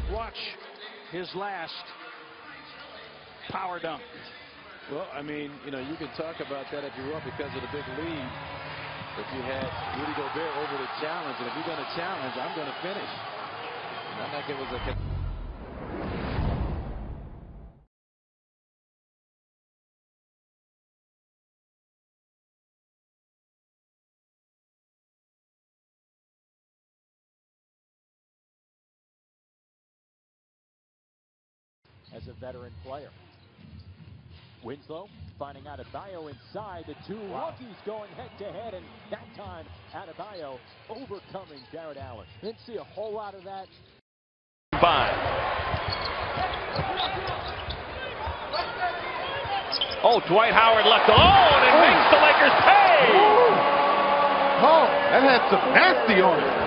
Watch his last power dunk. Well, I mean, you can talk about that if you want because of the big lead. If you had Rudy Gobert over the challenge, and if you're going to challenge, I'm going to finish. And I think it was a... As a veteran player. Winslow finding Adebayo inside. The two rookies going head-to-head, and that time Adebayo overcoming Jarrett Allen. Didn't see a whole lot of that. Oh, Dwight Howard left alone and makes the Lakers pay! Oh, that had some nasty on it.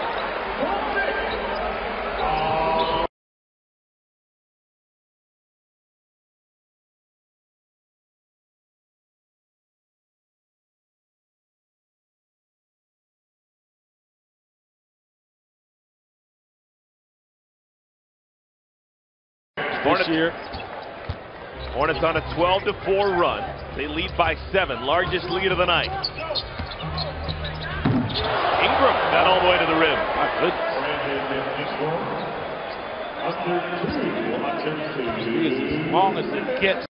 Hornets on a 12-4 run. They lead by 7, largest lead of the night. Ingram got all the way to the rim. He is as long as it gets.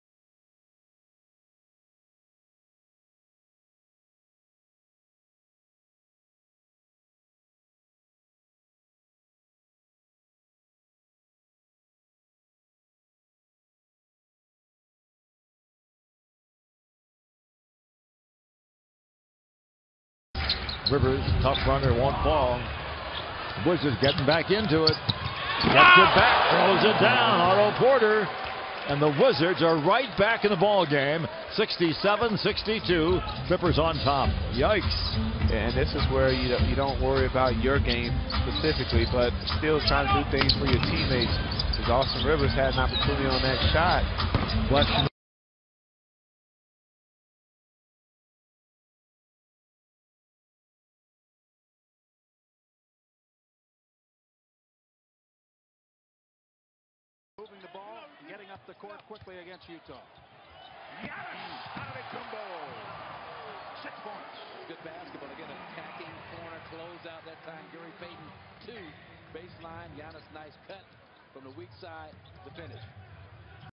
Rivers, tough runner, won't fall. Wizards getting back into it. Gets it back, throws it down. Otto Porter. And the Wizards are right back in the ball game. 67-62. Clippers on top. Yikes. And this is where you don't worry about your game specifically, but still trying to do things for your teammates. Because Austin Rivers had an opportunity on that shot. Question. Moving the ball, getting up the court quickly against Utah. Giannis Antetokounmpo. 6 points. Good basketball. Again, attacking corner, close out that time. Gary Payton, 2. Baseline. Giannis, nice cut from the weak side to finish.